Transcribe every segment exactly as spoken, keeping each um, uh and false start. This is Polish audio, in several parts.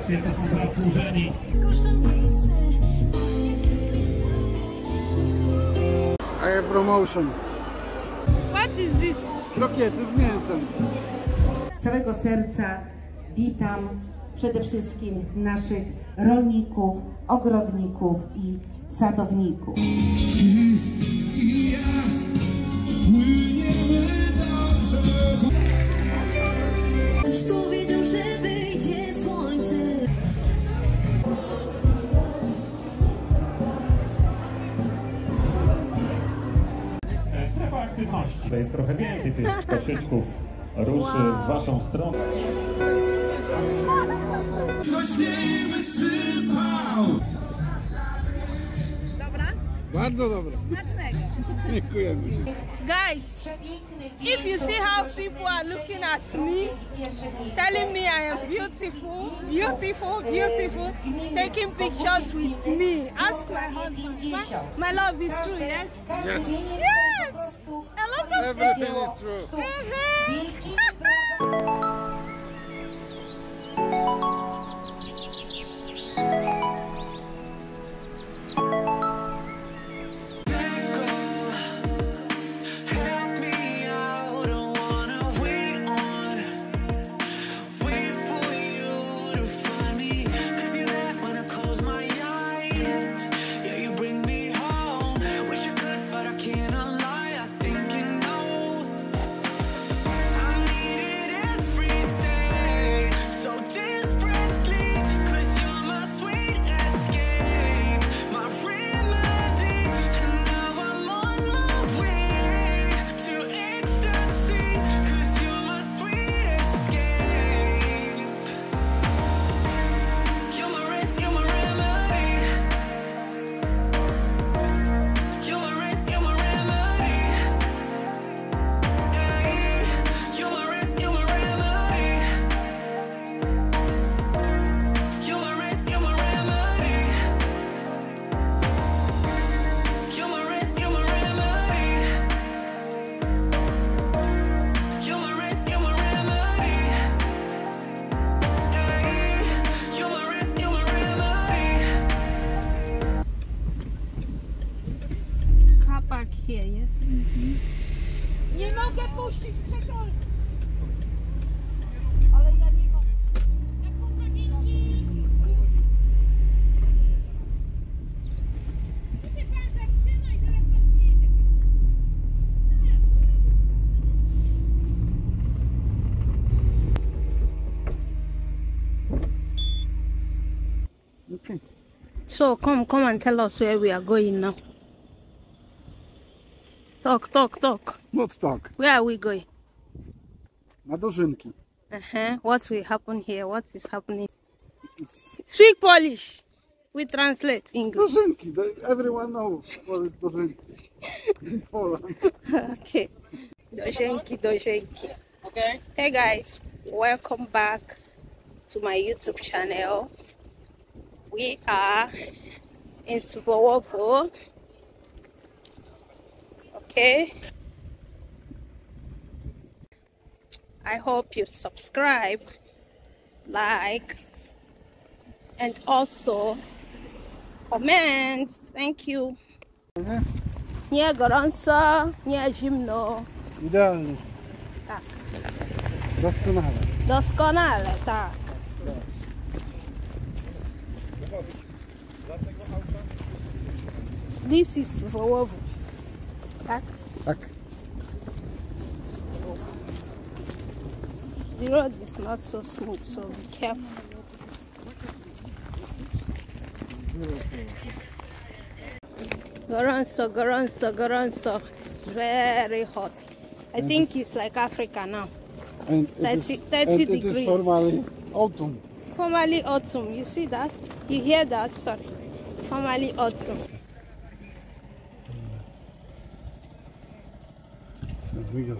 Gratulacje, to są zasłużeni. I have promotion. What is this? Krokiety z mięsem. Z całego serca witam przede wszystkim naszych rolników, ogrodników i sadowników. Ktoś powiedział, że wyjdzie słońce. Strefa aktywności. Tutaj trochę więcej tych koszyczków ruszy wow. w waszą stronę. Ktoś nie wysypał. Dobra? Bardzo dobre. Smacznego. Dziękujemy. Guys, if you see how people are looking at me, telling me I am beautiful, beautiful, beautiful, taking pictures with me, ask my husband. My, my love is true, yes? Yes. Yes! A lot of Everything people. is true. Uh-huh. Here, yes? Mm-hmm. Nie mogę puścić przekol. Ale ja nie mogę. Na pół godzinki. Muszę pan zatrzymać, zaraz pan przyjedzie. Okay. So come, come and tell us where we are going now. Talk, talk, talk. Not talk. Where are we going? Na dożynki. Uh-huh. What will happen here? What is happening? Speak Polish. We translate English. Dożynki. Everyone knows what is dożynki. In Poland. Okay. Dożynki, dożynki. Okay. Hey guys, welcome back to my YouTube channel. We are in Swołowo. Okay, I hope you subscribe, like, and also comment. Thank you. Nie? Nie gorąco, nie zimno. Idealnie. Tak. Doskonale. Doskonale, tak. This is Swołowo. Tak? Tak. The road is not so smooth, so be careful. Gorąco, gorąco, gorąco. It's very hot. I and think it's like Africa now. And thirty, it is, thirty and degrees. It is formally autumn. Formally autumn. You see that? You hear that? Sorry. Formally autumn. So we go.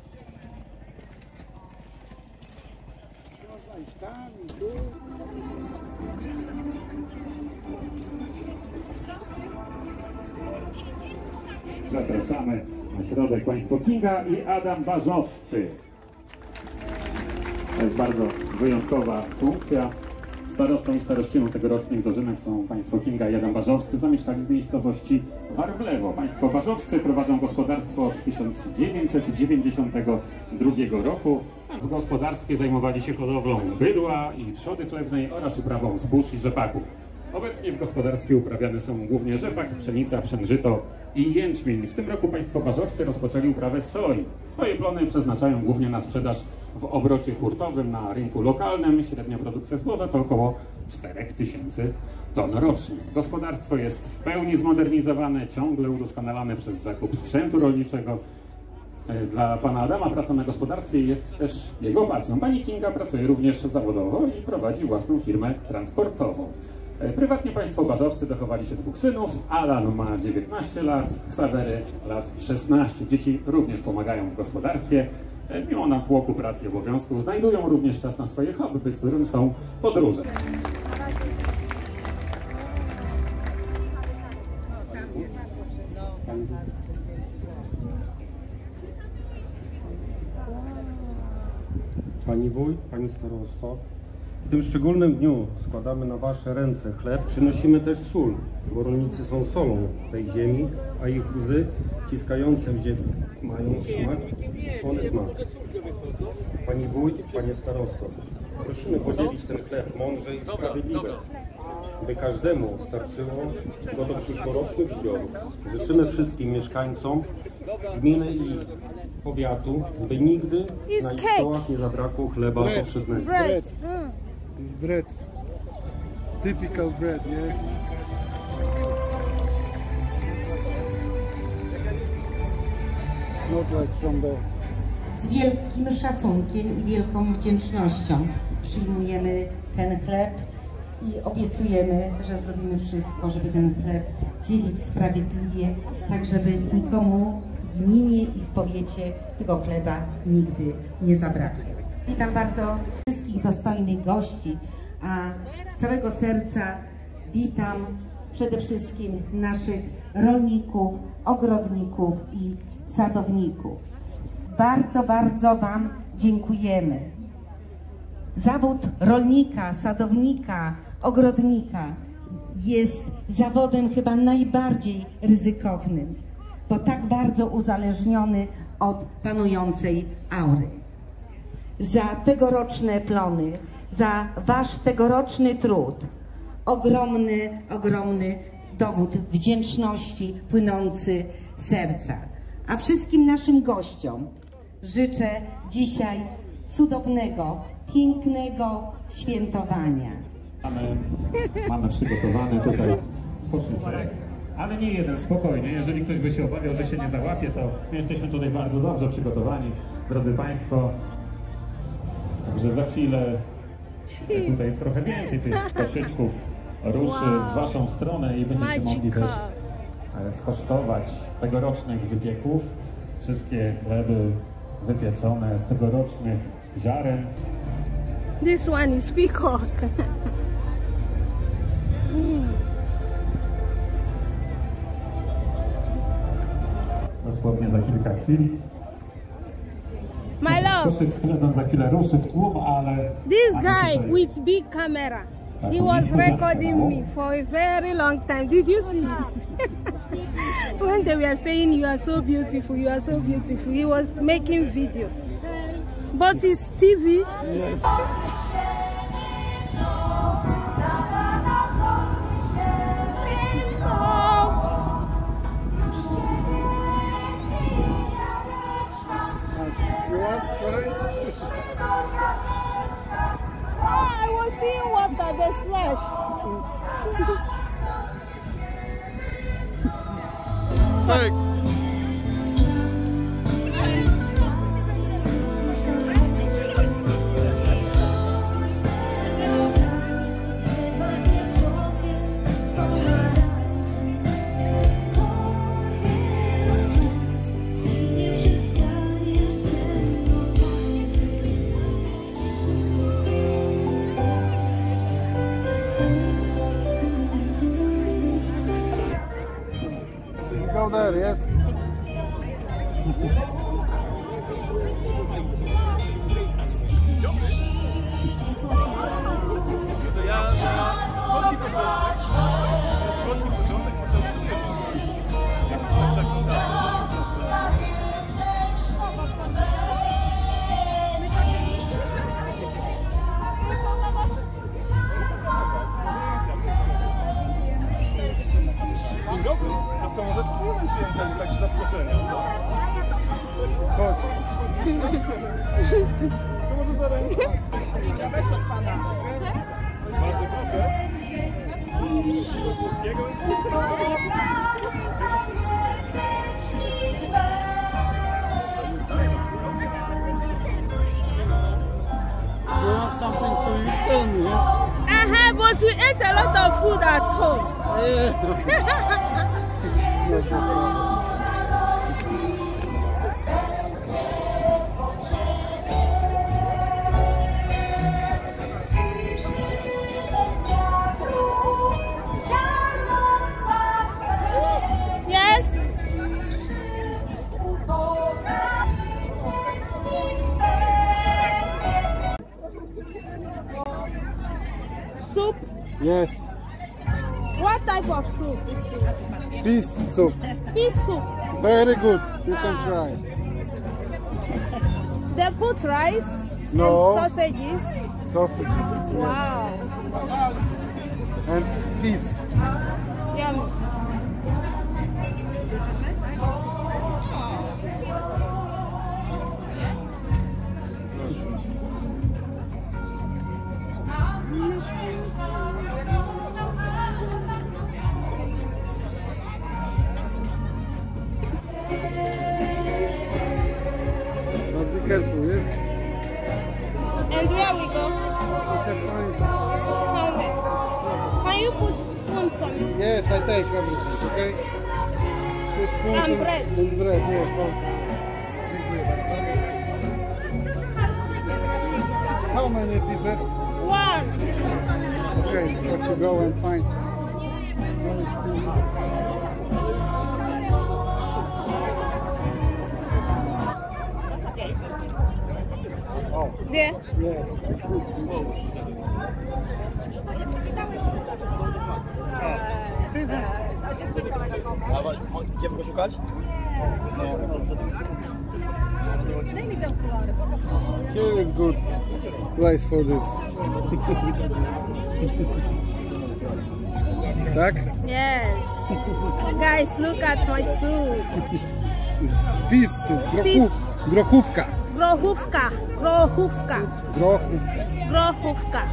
Zapraszamy na środek Państwo Kinga i Adam Barzowscy. To jest bardzo wyjątkowa funkcja. Starostą i starościną tegorocznych dożynek są państwo Kinga i Adam Barzowscy, zamieszkali w miejscowości Warblewo. Państwo Barzowscy prowadzą gospodarstwo od tysiąc dziewięćset dziewięćdziesiątego drugiego roku. W gospodarstwie zajmowali się hodowlą bydła i trzody chlewnej oraz uprawą zbóż i rzepaku. Obecnie w gospodarstwie uprawiane są głównie rzepak, pszenica, pszenżyto i jęczmień. W tym roku państwo Barzowscy rozpoczęli uprawę soi. Swoje plony przeznaczają głównie na sprzedaż w obrocie hurtowym na rynku lokalnym. Średnia produkcja zboża to około czterech tysięcy ton rocznie. Gospodarstwo jest w pełni zmodernizowane, ciągle udoskonalane przez zakup sprzętu rolniczego. Dla pana Adama praca na gospodarstwie jest też jego pasją. Pani Kinga pracuje również zawodowo i prowadzi własną firmę transportową. Prywatnie państwo Barzowscy dochowali się dwóch synów. Alan ma dziewiętnaście lat, Ksawery lat szesnaście. Dzieci również pomagają w gospodarstwie. Mimo natłoku pracy i obowiązków znajdują również czas na swoje hobby, którym są podróże. Pani wójt, pani starosto, w tym szczególnym dniu składamy na wasze ręce chleb, przynosimy też sól, bo rolnicy są solą tej ziemi, a ich łzy wciskające w ziemię mają smak, słony smak. Pani wójt, panie starosto, prosimy podzielić ten chleb mądrze i sprawiedliwie, by każdemu starczyło go do przyszłorocznych zbiorów. Życzymy wszystkim mieszkańcom gminy i powiatu, by nigdy na ich stołach nie zabrakło chleba powszedniego. Bread. It's bread. Typical bread, yes. It's not like from the... Z wielkim szacunkiem i wielką wdzięcznością przyjmujemy ten chleb i obiecujemy, że zrobimy wszystko, żeby ten chleb dzielić sprawiedliwie, tak żeby nikomu w gminie i w powiecie tego chleba nigdy nie zabrakło. Witam bardzo wszystkich dostojnych gości, a z całego serca witam przede wszystkim naszych rolników, ogrodników i sadowników. Bardzo, bardzo wam dziękujemy. Zawód rolnika, sadownika, ogrodnika jest zawodem chyba najbardziej ryzykownym, bo tak bardzo uzależniony od panującej aury. Za tegoroczne plony, za wasz tegoroczny trud, ogromny, ogromny dowód wdzięczności płynący z serca. A wszystkim naszym gościom życzę dzisiaj cudownego, pięknego świętowania. Mamy, mamy przygotowany tutaj koszyczek, ale nie jeden, spokojnie. Jeżeli ktoś by się obawiał, że się nie załapie, to my jesteśmy tutaj bardzo dobrze przygotowani, drodzy państwo. Także za chwilę tutaj trochę więcej tych koszyczków ruszy w waszą stronę i będziecie mogli też skosztować tegorocznych wypieków. Wszystkie chleby wypieczone z tegorocznych ziaren. This one is peacock. Dosłownie za kilka chwil. My love. Koszyk z chlebem za chwilę ruszy w tłum, ale... This guy with big camera, he was recording me for a very long time. Did you see it? When they were saying you are so beautiful, you are so beautiful, he was making video. But it's T V. Yes. You want to try? Oh, I was seeing water, the splash. Spike. Go there, yes. Bardzo proszę. You want something to eat then, yes? Uh-huh, but we ate a lot of food at home. Yes. Soup. Yes. What type of soup is this? Peace soup. Fish soup. Very good. You can try. They put rice No. and sausages. Sausages. Wow. And peace. Yummy. But be careful, yes? And where we go? You can find. Somewhere. Can you put spoon for me? Yes, I take everything, okay? Two spoons And bread. And bread, yes. So. How many pieces? One. Okay, you have to go and find. There. Yes. Idziemy go szukać? Here is good place for this. Tak? Yes. Guys, look at my soup. It's peas soup. Grochów, Peas. grochówka. Grochówka. Grochówka. Grochówka. Grochówka.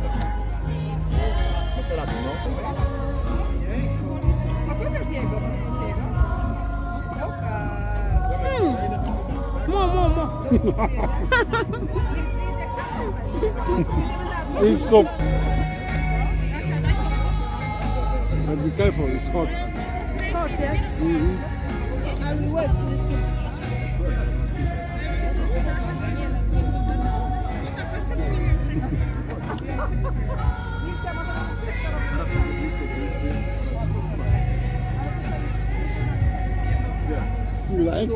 Mm. More, more, more. Eat soup. But be careful, it's hot. Hot, yes? Mm-hmm. I will wait till it is. You like?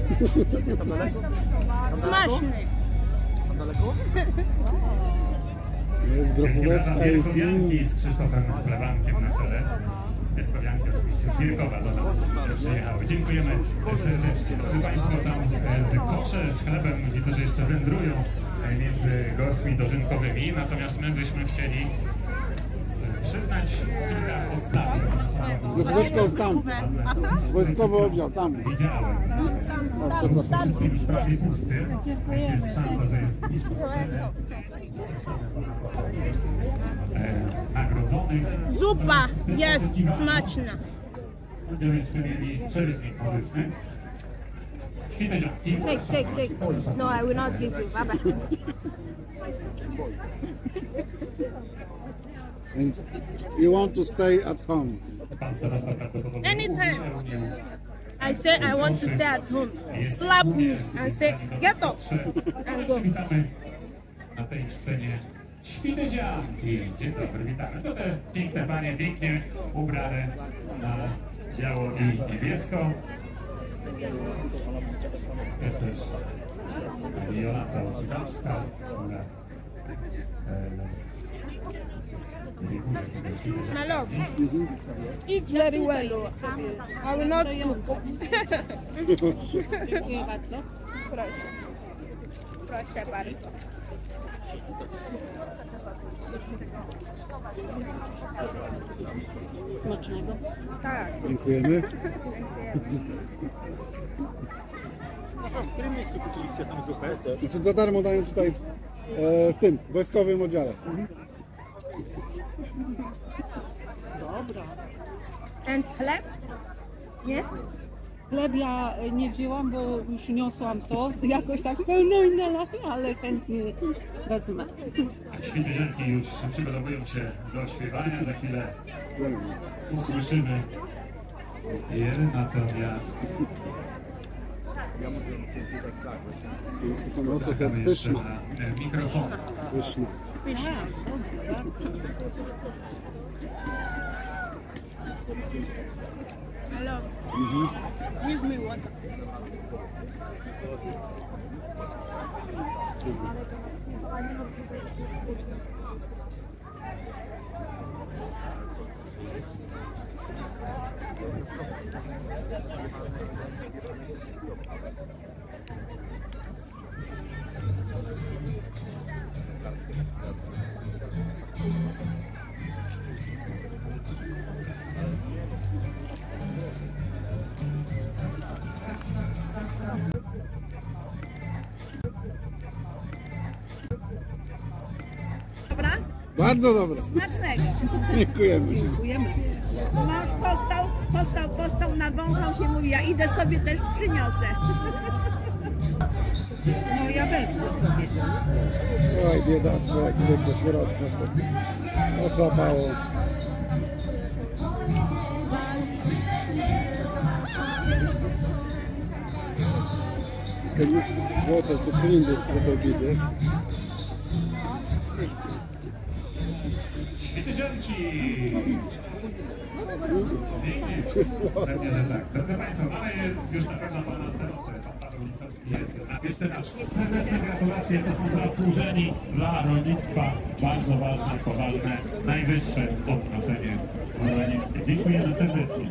Smaczny. Jest grochóweczka, jest Wielkowianki z Krzysztofem Plebankiem na czele. Wielkowianki oczywiście z Wielkowa do nas przyjechały. Dziękujemy serdecznie. Drodzy Państwo, tam te kosze z chlebem widzę, że jeszcze wędrują między gośćmi dożynkowymi. Natomiast my byśmy chcieli przyznać kilka odznaczeń. grochóweczka jest tam. Wojskowy oddział, tam. Widziałem. Wszystkim już prawie pusty. Jest szansa, że jest blisko sceny. E, nagrodzonych. Zupa jest smaczna. Będziemy jeszcze mieli przerywnik muzyczny. Świtezianki. Take, take, take. No, I will not give you. Bye bye. And you want to stay at home. Pan starosta prawdopodobnie Anytime. uzupełnił, I say I want to stay at home. Slap me and say, get up and go. Witamy na tej scenie Świtezianki. Dzień dobry, witamy. To te piękne panie, pięknie ubrane na biało i niebiesko. Jest też pani Jolanta Osiwacka, która My love, eat very well. I will not cook. Proszę. Proszę bardzo. Smacznego. Tak. Dziękujemy. W którym miejscu kupiliście tam zupę? Znaczy za darmo dają tutaj E, w tym wojskowym oddziale. Mhm. Ten chleb? Nie? Chleb ja nie wzięłam, bo już niosłam to jakoś tak pełno i nalane, ale chętnie wezmę. Świętynki już przygotowują się do śpiewania, za chwilę usłyszymy je, natomiast To no to jest czekamy jeszcze pyszna. na mikrofon. Pyszna. Hello. Give me water. Dobra? Bardzo dobre. Smacznego. Dziękujemy. Dziękujemy. Mąż postał, postał, postał, nawąchał się, mówi, ja idę sobie też przyniosę. No ja wezmę sobie. Oj, biedactwo, jak zwykle, sierostwo. Ochlapało. Can you water to clean this little bit, yes? Świętyzianki! Pewnie, że tak. Drodzy Państwo, mamy już na pewno Pana starostę, Pan Paweł Lisowski jest. A jeszcze raz serdeczne gratulacje, to są zasłużeni dla rolnictwa. Bardzo ważne, poważne, najwyższe odznaczenie rolnictwa. Dziękujemy serdecznie.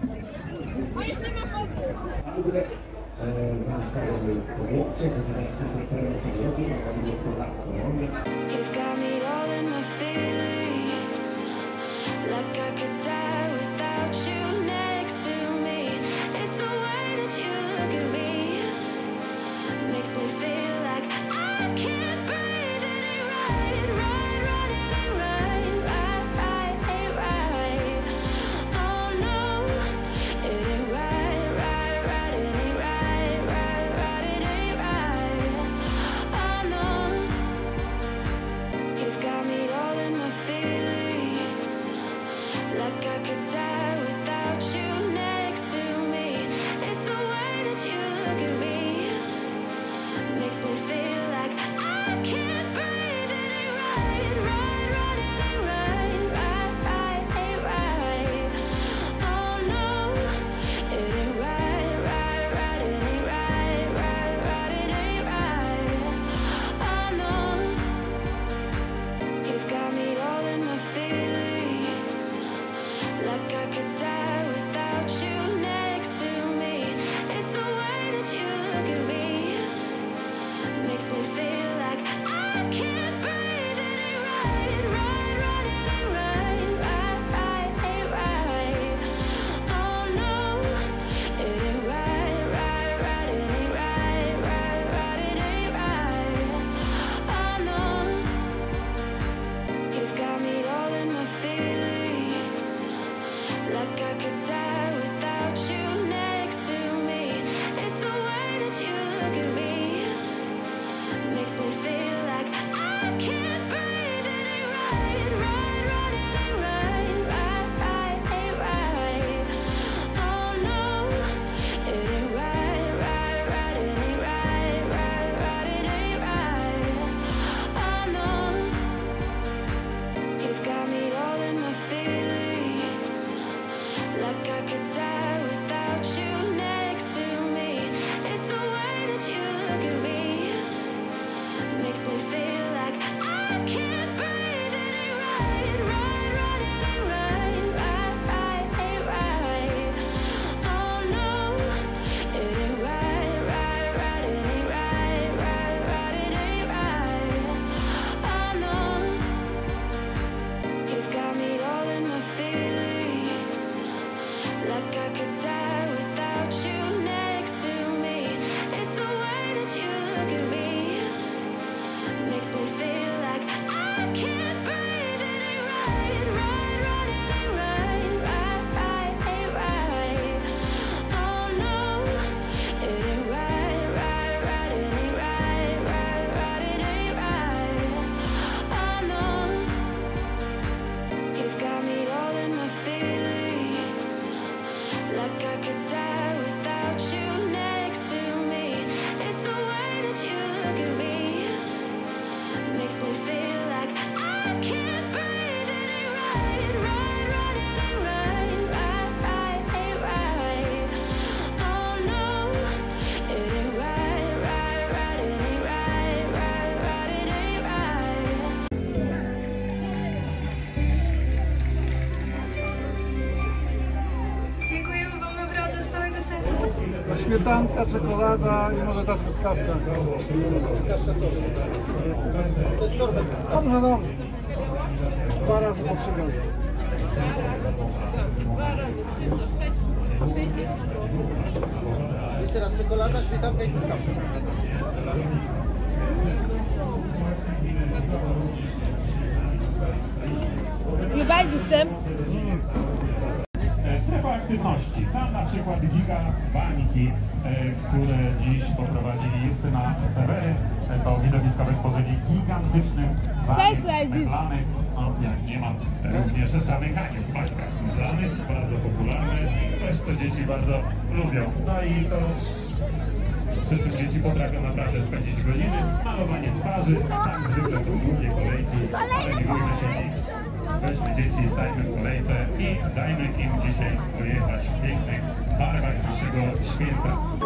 You've got me all in my feelings, like I could die without you next to me. It's the way that you look at me, makes me feel like I can't breathe. It ain't right, ain't right, right, it ain't right, right, right, ain't right. Oh no, it ain't right, right, right, it ain't right, right, right, it ain't right. Oh no. You've got me all in my feelings, like I could die without you next to me. It's the way that you look at me, makes me feel like I can't breathe. It ain't right, ain't right, right, it ain't right, right, right, ain't right. Oh no, it ain't right, right, right, it ain't right, right, right, it ain't right. Oh no. You've got me all in my feelings, like I could die without you next to me. It's the way that you look at me, makes me feel like I can't breathe. It ain't right, ain't right, right, it ain't right, right, right, ain't right. Oh no, it ain't right, right, right, it ain't right, right, right, it ain't right. Oh no. You've got me all in my feelings, like I could die without you next to me. It's the way that you look at me, makes me feel like I can't breathe. It ain't right, ain't right, right, it ain't right, right, right, ain't right. Oh no, it ain't right, right, right, it ain't right, right, right, it ain't right. Oh no. You've got me all in my feelings, like I could die without you next to me. It's the way that you look at me, makes me feel like I can't breathe. It ain't right, right, right. It ain't right, right, right. Ain't right. Oh no, it ain't right, right, right. It ain't right, right, right. It ain't right. Dziękujemy wam naprawdę z całego serca. Śmietanka, czekolada i może ta truskawka. Dobrze, dobrze. Dwa razy po trzy godziny. Dwa razy trzy to sześć, sześćdziesiąt. Jeszcze raz czekolada, śmietanka i truskawka. You buy the same? Strefa aktywności. Tam na przykład giga bańki, e, które dziś poprowadzili Justyna Sewery. E, to widowiskowe tworzenie gigantycznych baniek mydlanych. No, jak nie ma e, również zamykanie w bańkach mydlanych, bardzo popularne. Coś, co dzieci bardzo lubią. No i to przy czym dzieci potrafią naprawdę spędzić godziny. Malowanie twarzy, tam zwykle są długie kolejki, ale nie bójmy się ich. Weźmy dzieci, stajmy w kolejce i dajmy im dzisiaj dojechać w pięknych barwach naszego święta.